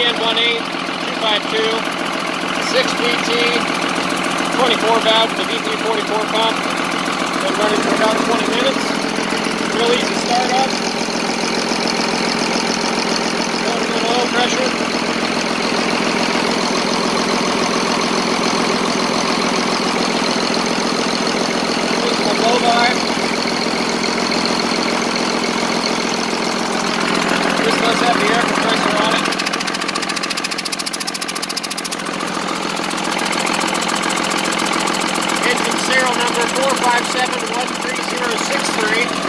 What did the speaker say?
1018-252, 6VT, 24 valve, the VP44 pump. Been running for about 20 minutes. Real easy startup. Got a good oil pressure. Just a blow by. This does have the air compressor on it. Engine serial number 457-13063.